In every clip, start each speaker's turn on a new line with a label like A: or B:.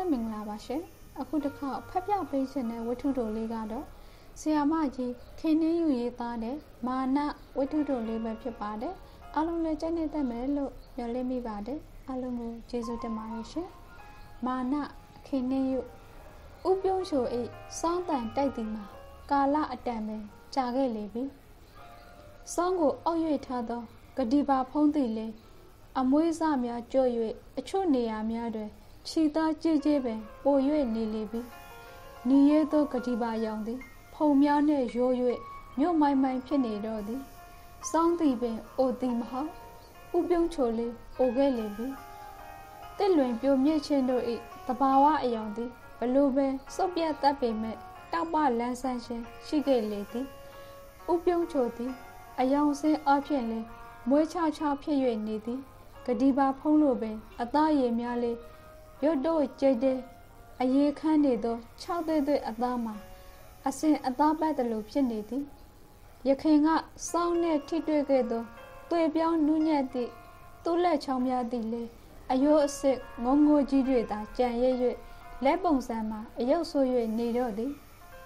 A: မင်္ဂလာပါရှင်အခုတစ်ခါဖတ်ပြပေးခြင်းတဲ့ဝတ္ထုတိုလေးကတော့ဆရာမကြီးခေနှင်းယူရေးသားတဲ့မာနဝတ္ထုတိုလေးပဲဖြစ်ပါတယ်အားလုံးလည်းကြိုက်နေတတ်မယ်လို့မျှော်လင့်မိပါတယ်အားလုံးကိုကျေးဇူးတင်ပါတယ်ရှင်မာနခေနှင်းယူဥပြုံးချို၏စောင်းတန်တိုက်သည်မှာကာလအတန်ပင်ကြာခဲ့လေပြီစောင်းကိုအောက်၍ထားသောဂတိပါဖုံးသည်လေအမွေးစများကြော့၍အချို့နေရာများတွင်ခြိသားကြည်ကြည်ပင်ပို၍နေလေပြီနီရဲသောဂတိပါရောင်သည်ဖုံများနှင့်ရိုး၍မြို့မိုင်မိုင်ဖြစ်နေတော့သည်စောင်းသည်ပင်အိုသည်မဟုတ်ဥပြုံးချိုလေးအိုခဲ့လေပြီတစ်လွင်ပြိုမြင့်ခြင်းတို့၏တဘာဝအယောင်သည်ဘလို့ပင်စုပ်ပြတ်တတ်ပေမဲ့တောက်ပလန်းဆန်းခြင်းရှိခဲ့လေသည်ဥပြုံးချိုသည်အယောင်စင်းအဖြစ်လင်မွေးချချဖြစ်၍နေသည်ဂတိပါဖုံးလိုပင်အသားရည်များလေးရွတ်တို့ကြဲကြဲအရေးခန်းနေသော6သေးသေးအသားမှာအစင်အသားပတ်တယ်လို့ဖြစ်နေသည်ရခင်ကစောင်းနဲ့ထိတွေ့ခဲ့သောတွေ့ပြောင်းနူးညံ့သည့်သူ့လက်ချောင်းများသည်လေအယိုးအစစ်ငုံငိုကြီးတွေသာကြံရ၍လက်ပုံစံမှာအယုတ်ဆိုး၍နေတော့သည်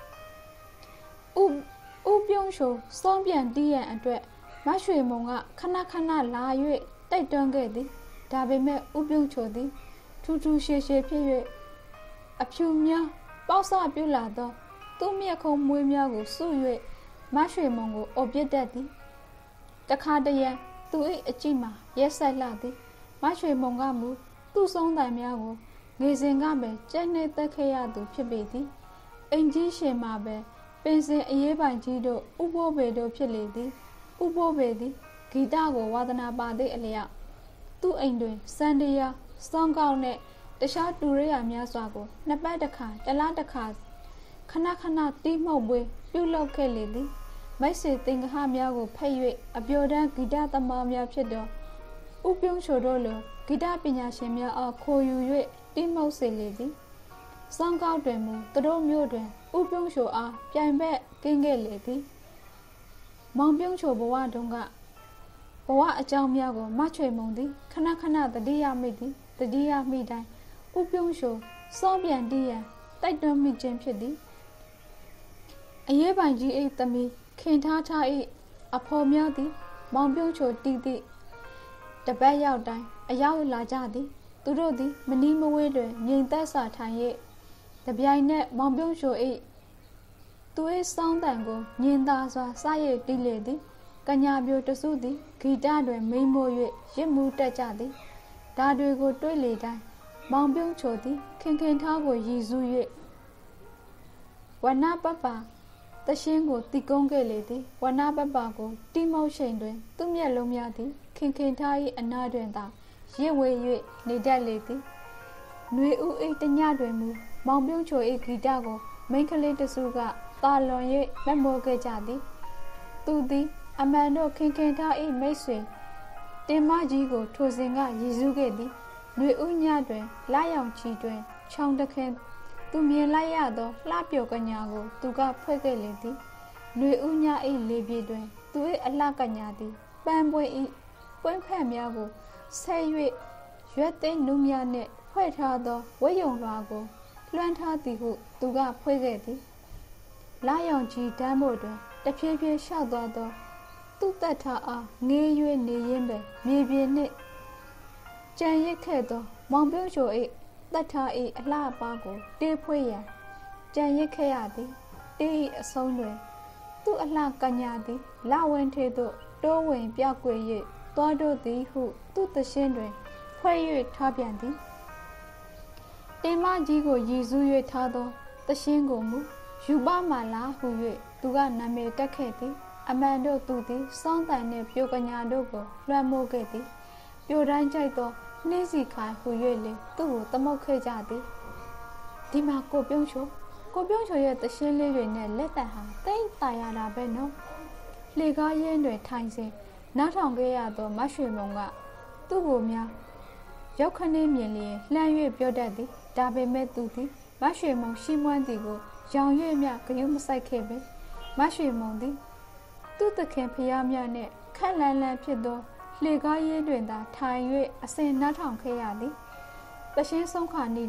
A: ဥပြုံးချိုစောင်းပြန်တီးရန်အတွက်မရွှေမုံကခဏခဏလာ၍တိုက်တွန်းခဲ့သည်ဒါပေမဲ့ဥပြုံးချိုသည်ထူးထူးရှည်ရှည်ဖြစ်၍အဖြူများပေါက်ဆပြုလာသောသူ့မျက်ခုံးမွေးများကိုစု၍မရွှေမုံကိုအော်ပြစ်တတ်သည်တခါတရံသူ၏အကြည့်မှာရက်ဆက်လှသည်မရွှေမုံကမူသူ့ဆုံးတိုင်များကိုငေစဉ်ကပဲကျဲနေသက်ခဲ့ရသူဖြစ်ပေသည်အင်ကြီးရှင်မှာပဲပင်စင်အရေးပိုင်ကြီးတို့ဥပိုးပေတို့ဖြစ်လေသည်ဥပိုးပေသည်ဂီတကိုဝါသနာပါသည့်အလျောက်သူ့အိမ်တွင်စံတရားစောင်းကောက်နဲ့တခြားတူရရများစွာကိုနှစ်ပတ်တစ်ခါတလားတစ်ခါခဏခဏတီးမှုတ်ပွေးပြုလုပ်ခဲ့လေသည်မိတ်ဆွေသင်္ကဟများကိုဖက်၍အပျော်တမ်းဂီတသမားများဖြစ်သောဥပြုံးချိုတို့လိုဂီတပညာရှင်များအားခိုယူ၍တီးမှုတ်စေလေသည်စောင်းကောက်တွင်မူသူတို့မျိုးတွင်ဥပြုံးချိုအားပြိုင်ဘက်ကင်းခဲ့လေသည်မောင်ပြုံးချိုဘဝတုန်းကဘဝအကြောင်းများကိုမချွေမုံသည်ခဏခဏတတိယမိသည်တတိယမိတိုင်းဥပြုံးချိုစောင်းပြန်တီးရန်တိုက်တွန်းမိခြင်းဖြစ်သည်အရေးပိုင်ကြီး၏သမီးခင်ထားထား၏အဖော်များသည်မောင်ပြုံးချိုတီးသည့်တပတ်ရောက်တိုင်းအရောက်လာကြသည်သူတို့သည်မနီးမဝေးတွင်ငြိမ်သက်စွာထိုင်၍တပြိုင်နက်မောင်ပြုံးချို၏သူ၏စောင်းတန်ကိုညင်သာစွာစရည်တီးလေသည်ကညာပြိုတစုသည်ဂီတတွင်မိန်မို့၍ရစ်မှုတက်ကြသည်ဒါတွေကိုတွေးလေတိုင်းမောင်ပြုံးချိုသည်ခင်ခင်ထားကိုရည်စူး၍ဝနပပတရှင်းကိုတီကုန်းခဲ့လေသည်ဝနပပကိုတီးမောက်ချိန်တွင်သူ့မျက်လုံးများသည်ခင်ခင်ထား၏အနားတွင်သာရစ်ဝေ၍နေတတ်လေသည်ຫນွေဥ၏တညတွင်မူမောင်ပြုံးချို၏ဂီတကိုမိန်းကလေးတစုကတာလွန်၍မက်မောခဲ့ကြသည်သူသည်အမှန်တို့ခင်ခင်ထား၏မိတ်ဆွေတင်မကြီးကိုထိုစဉ်ကရည်စူးခဲ့သည်ຫນွေဥညတွင်လာရောင်ချီတွင်ချောင်းတခင်သူမြင်လိုက်ရသောလှပျော်ကညာကိုသူကဖွဲ့ခဲ့လေသည်ຫນွေဥည၏လေပြေတွင်သူ၏အလှကညာသည်ပန်းပွင့်၏ပွင့်ဖက်များကိုဆက်၍ရွက်သိမ်းနုများနှင့်ဖွဲ့ထားသောဝဲယုံလွှာကိုလွှမ်းထားသည်ဟုသူကဖွဲ့ခဲ့သည်လာရောင်ချီတန်းဖို့တွင်တဖြည်းဖြည်းလျှောက်သွားသောသူ့သက်ထားအားငေး၍နေရင်းပဲမြေပြင်နှင့်ကြံရစ်ခဲ့သောမောင်ပြုံးချို၏သက်ထား၏အလှပါကိုတေးဖွေးရန်ကြံရစ်ခဲ့ရသည်တေး၏အဆုံးတွင်သူ့အလှကညာသည်လဝင်းထေသို့တိုးဝင်ပြောက်ကွယ်၍သွားတို့သည်ဟုသူ့သရှင်းတွင်ဖွဲ့၍ထားပြန်သည်တင်မကြီးကိုရည်စူး၍ထားသောသရှင်းကိုမူယူပမာလာဟု၍သူကနာမည်တက်ခဲ့သည်အမှန်တို့သူသည်စောင်းတန်နှင့်ပြိုကညာတို့ကိုလွှမ်းမိုးခဲ့သည်ပြိုတိုင်းကြိုက်သောနှင်းစီခိုင်ဟူ၍လေသူ့ကိုသမုတ်ခဲ့ကြသည်ဒီမှာကိုပြုံးချိုရဲ့သရှင်းလေးတွေနဲ့လက်တံဟာတိတ်တာရတာပဲနော်လှေကားရင်းတွင်ထိုင်စဉ်နားထောင်ခဲ့ရသောမရွှေမုံကသူ့ကိုများရောက်ခနေမြင်လျင်လှမ်း၍ပြောတတ်သည်ဒါပေမဲ့သူသည်မရွှေမုံရှိမွမ်းသည်ကိုရောင်၍မြဂရုမစိုက်ခဲ့ပဲမရွှေမုံသည်သူ့သခင်ဖျားများနှင့်ခက်လန်းလန်းဖြစ်သောလှေကားရင်းတွင်သာထိုင်၍အစဉ်နားထောင်ခဲ့ရသည်သရှင်းဆုံးခါနေ့တိုင်း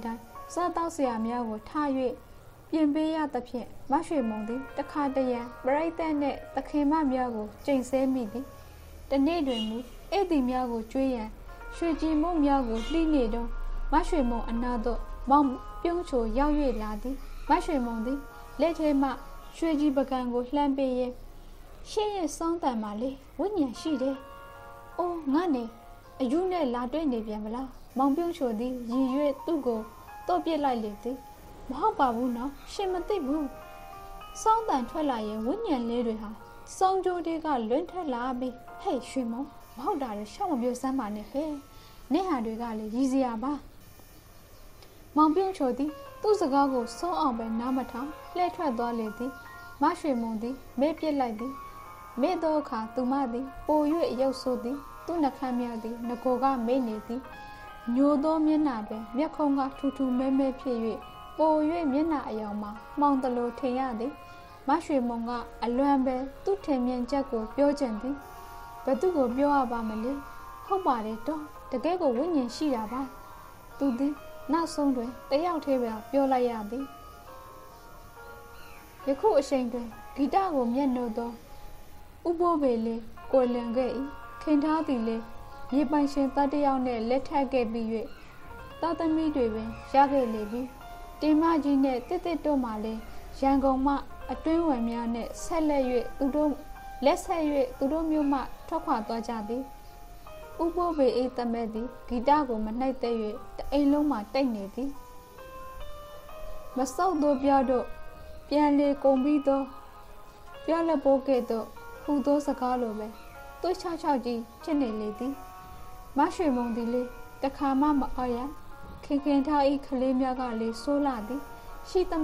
A: စားတောက်စရာများကိုထား၍ပြင်ပေးရသဖြင့်မရွှေမုံသည်တခါတရံပရိသတ်နှင့်သခင်မများကိုကျိန်ဆဲမိသည်တနေ့တွင်မူဧည့်သည်များကိုကျွေးရန်ရွှေကြည်မုံများကိုလှိနေတော့မရွှေမုံအနာသို့မောင်ပြုံးချိုရောက်၍လာသည်မရွှေမုံသည်လက်ထဲမှရွှေကြည်ပကံကိုလှမ်းပေးရင်ရှင်းရဲ့စောင်းတန်မှလေဝိညာဉ်ရှိတယ်။အိုးငါနဲ့အယူနဲ့လာတွေ့နေပြန်မလားမောင်ပြုံးချိုသည်ရည်၍သူ့ကိုတော့ပြစ်လိုက်လေသည်မဟုတ်ပါဘူးနော်ရှင်မသိဘူးစောင်းတန်ထွက်လာရင်ဝိညာဉ်လေးတွေဟာစောင်းကြိုးတွေကလွင့်ထွက်လာပြီးဟဲ့ရွှေမုံမဟုတ်တာလေရှောက်မပြောစမ်းပါနဲ့ဟဲ့နေဟာတွေကလေရည်စရာပါမောင်ပြုံးချိုသည်သူ့စကားကိုစောအောင်ပဲနားမထောင်လှည့်ထွက်သွားလေသည်မရွှေမုံသည်မေ့ပြစ်လိုက်သည်မေ့သောအခါသူမသည်ပို၍ရုပ်ဆိုးသည်သူ့နှခမ်းများသည်ငကိုကမေ့နေသည်ညိုသောမျက်နှာတွင်မျက်ခုံးကထူထူမဲမဲဖြစ်၍ပို၍မျက်နှာအယောင်မှာမှောင်တလို့ထင်ရသည်မရွှေမုံကအလွန်ပဲသူ့ထင်မြင်ချက်ကိုပြောချင်သည်ဘယ်သူကိုပြောရပါမလဲဟုတ်ပါတယ်တော့တကယ်ကိုဝိညာဉ်ရှိတာပါသူသည်နောက်ဆုံးတွင်တယောက်တည်းပဲပြောလိုက်ရသည်ယခုအချိန်တွင်ဂီတကိုမျက်နှိုးသောဥပိုးပေလေးကိုလင်ခဲ့၏ခင်ထားသည်လေမြေပိုင်ရှင်တတယောက်နှင့်လက်ထပ်ခဲ့ပြီး၍သားသမီးတွေပင်ရခဲ့လေပြီတင်မကြီးနှင့်တစ်တို့မှလည်းရန်ကုန်မှအတွင်းဝင်များနှင့်ဆက်လက်၍သူတို့လက်ဆက်၍သူတို့မျိုးမှထွက်ခွာသွားကြသည်ဥပိုးပေ၏တမက်သည်ဂီတကိုမနှိုက်သက်၍တအိမ်လုံးမှတိတ်နေသည်မဆုပ်သောပြောတို့ပြန်လေကုန်ပြီးသောပြောလက်ပိုးကဲ့သို့ဟူသောစကားလိုပဲသွေးချောက်ချောက်ကြီးဖြစ်နေလေသည်မရွှေမုံသည်လေတခါမှမအားရခင်ခင်ထား၏ကလေးများကလေဆိုးလာသည်ရှိသ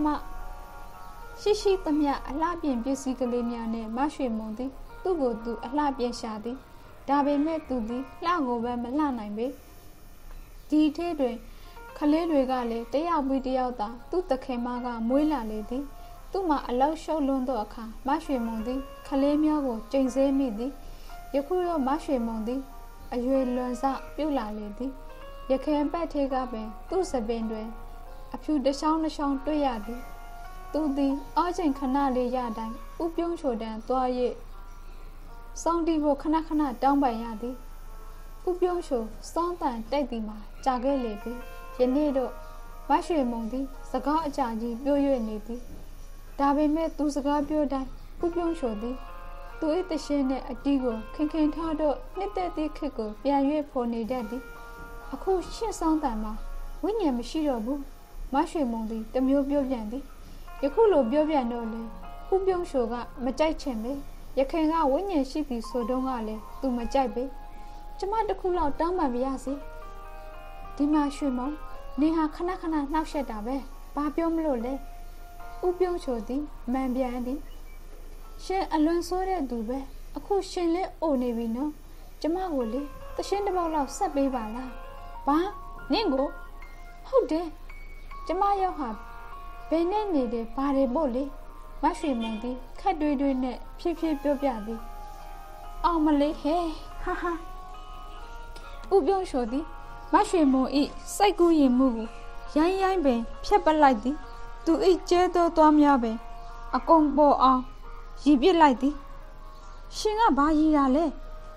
A: မျှအလှပြင်ပစ္စည်းကလေးများနှင့်မရွှေမုံသည်သူ့ကိုယ်သူအလှပြင်ရှာသည်ဒါပေမဲ့သူသည်လှကိုပဲမလှနိုင်ပေဒီထဲတွင်ကလေးတွေကလည်းတယောက်ပြီးတယောက်သာသူ့သခင်မကမွေးလာလေသည်သူ့မှာအလောက်ရှုပ်လွန်းသောအခါမရွှေမုံသည်ကလေးများကိုကျိန်ဆဲမိသည်ယခုတော့မရွှေမုံသည်အရွယ်လွန်စပြုတ်လာလေသည်ရခင်ပတ်ထဲကပင်သူ့စပင်တွင်အဖြူတစ်ချောင်းတစ်ချောင်းတွေ့ရသည်သူသည်အောချိန်ခဏလေးရတိုင်းဥပြုံးချိုတန်းသွား၍စောင်းတီးဖို့ခဏခဏတောင်းပန်ရသည်ဥပြုံးချိုစောင်းတန်တိုက်သည်မှာကြာခဲ့လေပြီယနေ့တော့မရွှေမုံသည်စကားအကြာကြီးပြော၍နေသည်ဒါပေမဲ့သူစကားပြောတိုင်းဥပြုံးချိုသည်သူ၏တရှင်းနှင့်အတီးကိုခင်ခင်ထားတော့နှစ်သက်သည့်ခစ်ကိုပြန်၍ဖော်နေတတ်သည်အခုရှင့်စောင်းတန်မှာဝိညာဉ်မရှိတော့ဘူးမရွှေမုံသည်တမျိုးပြောပြန်သည်ယခုလိုပြောပြန်တော့လေဥပြုံးချိုကမကြိုက်ချင်ပဲရခင်ကဝိညာဉ်ရှိသည်ဆိုတော့ကလည်းသူမကြိုက်ပဲကျမတခုလောက်တောင်းပန်ပြရစီဒီမှာရွှေမုံနေဟာခဏခဏနှောက်ရှက်တာပဲဘာပြောမလို့လဲဥပြုံးချိုသည်မှန်ပြန်သည်ရှင်အလွန်ဆိုးတဲ့သူပဲအခုရှင်လည်းအိုနေပြီနော်ကျမကိုလေတရှင်းတစ်ပေါက်လောက်ဆက်ပေးပါလားဘာနင့်ကိုဟုတ်တယ်ကျမရောက်ဟာဘယ်နဲ့နေတယ်ဘာတွေပို့လေမရွှေမုံသည်ခက်တွေးတွေးနဲ့ဖြည်းဖြည်းပြောပြသည်အောင်မလေးဟဲဟာဟာဥပြုံးချိုသည်မရွှေမုံဤစိတ်ကူးရင်မှုကိုရိုင်းရိုင်းပင်ဖြတ်ပလိုက်သည်သူဤကျဲသောသွားများပင်အကုန်ပေါ်အောင်ရည်ပြစ်လိုက်သည်ရှင်ကဘာရည်ရလဲ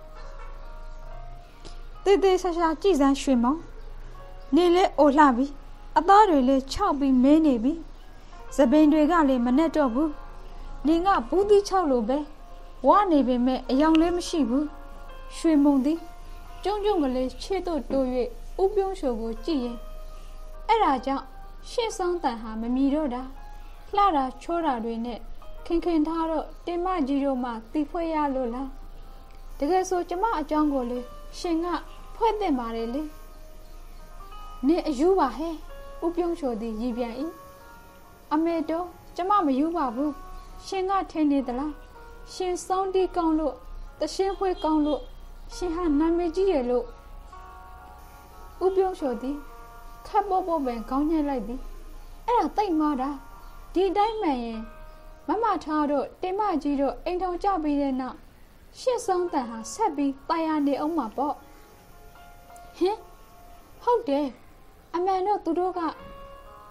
A: တေးသေးဆာဆာကြည်စမ်းရွှေမုံနေလဲအိုလှပြီအသားတွေလဲခြောက်ပြီးမဲနေပြီစပင်တွေကလည်းမနဲ့တော့ဘူးနေကဘူးသီးချောက်လိုပဲဝါနေပေမဲ့အယောင်လည်းမရှိဘူးရွှေမုံသည်ကျုံကျုံကလေးခြေသို့တိုး၍ဥပြုံးချိုကိုကြည့်ရင်အဲ့ဒါကြောင့်ရှင့်ဆောင်တန်ဟာမမီတော့တာလှတာချိုးတာတွေနဲ့ခင်ခင်ထားတော့တင်မကြီးတို့မှတီဖွဲ့ရလို့လားတကယ်ဆိုကျမအကြောင်းကိုလေရှင်ကဖွဲ့တင်ပါတယ်လေနေအယူပါဟဲ့ဥပြုံးချိုသည်ရည်ပြန်၏အမေတော့ကျမမယူပါဘူးရှင်ကထင်နေသလားရှင်စောင်းတီးကောင်းလို့တရှင်းဖွဲကောင်းလို့ရှင်ဟာနာမည်ကြီးရလို့ဥပြုံးချိုသည်ခပ်ပေါ်ပေါ်ပင်ခေါင်းညက်လိုက်သည်အဲ့ဒါတိတ်မာတာဒီတိုင်းမှန်ရင်မမထားတို့တင်မကြီးတို့အိမ်ထောင်ကြပြီးတဲ့နောက်ရှစ်ဆုံးတန်ဟာဆက်ပြီးတာယာနေအောင်မှာပေါ့ဟင်ဟုတ်တယ်အမှန်တော့သူတို့က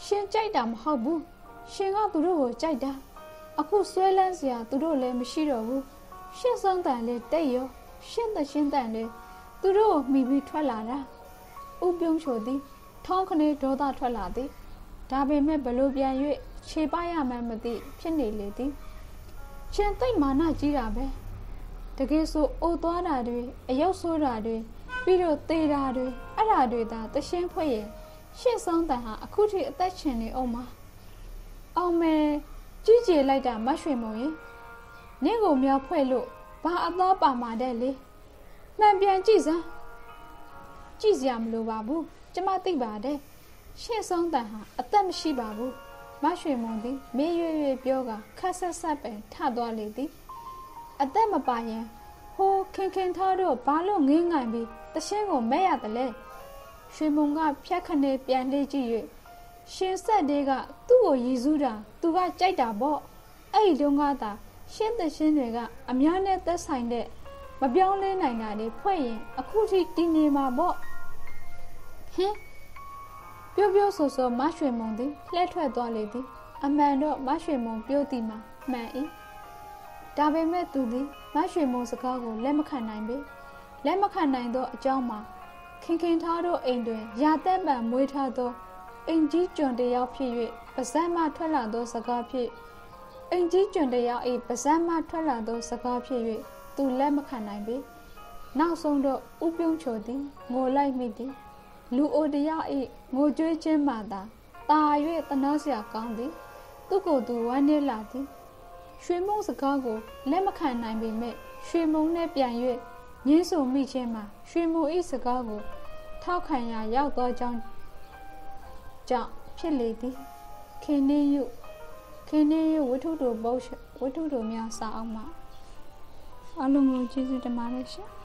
A: ရှင်ကြိုက်တာမဟုတ်ဘူးရှင်ကသူတို့ကိုကြိုက်တာအခုဆွဲလန်းစရာသူတို့လည်းမရှိတော့ဘူးရှင်းဆုံးတန်လေးတိတ်ရောရှင်းတန်လေးသူတို့ကိုမှီပြီးထွက်လာတာဥပြုံးချိုသည်ထောင်းခနေဒေါသထွက်လာသည်ဒါပေမဲ့ဘလို့ပြန်၍ခြေပရမှန်းမသိဖြစ်နေလေသည်ရှင်သိမ့်မာနကြီးတာပဲတကယ်ဆိုအိုသွားတာတွေအယုတ်ဆိုးတာတွေပြီးတော့သေတာတွေအဲ့ဒါတွေသာတရှင်းဖွဲ့ရဲ့ရှင်းဆုံးတန်ဟာအခုထိအသက်ရှင်နေအောင်မှာအောင်မယ်ကြီးကျယ်လိုက်တာမရွှေမုံရင်နင့်ကိုမြောက်ဖွဲ့လို့ဘာအသောပါမာတဲ့လေမှန်ပြန်ကြည့်စမ်းကြည့်စရာမလိုပါဘူးကျမသိပါတယ်ရှင်းဆုံးတန်ဟာအသက်မရှိပါဘူးမရွှေမုံသည်မေးရွပြောကခက်ဆက်ဆက်ပင်ထသွားလေသည်အသက်မပါရင်ဟိုခင်ထားတော့ဘာလို့ငင်းငိုင်ပြီးတရှင်းကိုမဲ့ရတယ်လဲရွှေမုံကဖြတ်ခနေပြန်လေးကြည့်၍ရှင်ဆက်သေးကသူ့ကိုရည်စူးတာသူကကြိုက်တာပေါ့အဲ့ဒီတုန်းကသာရှင်းတဲ့ရှင်းတွေကအများနဲ့သက်ဆိုင်တဲ့မပြောင်းလဲနိုင်တာတွေဖွဲ့ရင်အခုထိတည်နေမှာပေါ့ဟင်ပြောဆိုမရွှေမုံသည်လှဲထွက်သွားလေသည်အမှန်တော့မရွှေမုံပြောသည်မှာမှန်၏ဒါပေမဲ့သူသည်မရွှေမုံစကားကိုလက်မခံနိုင်ပေလက်မခံနိုင်သောအကြောင်းမှာခင်ထားသောအိမ်တွင်ရာသက်ပံမွေးထားသောအိမ်ကြီးကျွန်တယောက်ဖြစ်၍ပါဇက်မှထွက်လာသောစကားဖြစ်အိမ်ကြီးကျွန်တယောက်၏ပါဇက်မှထွက်လာသောစကားဖြစ်၍သူလက်မခံနိုင်ပေနောက်ဆုံးတော့ဥပြုံးချိုသည်ငိုလိုက်မိသည်လူအိုတယောက်၏ငိုကြွေးခြင်းမှသာတာ၍တနာစရာကောင်းသည်သူကိုယ်သူဝမ်းနည်းလာသည်ရွှေမုံစကားကိုလက်မခံနိုင်ပေမဲ့ရွှေမုံနဲ့ပြန်၍ညင်းဆိုမိခြင်းမှာရွှေမုံ၏စကားကိုထောက်ခံရရောက်သောကြောင့်ဖြစ်လေသည်ခင်းနေယုဝတ္ထုတို့များစာအောင်မှာအလုံးစုံကျေးဇူးတင်ပါတယ်ရှင်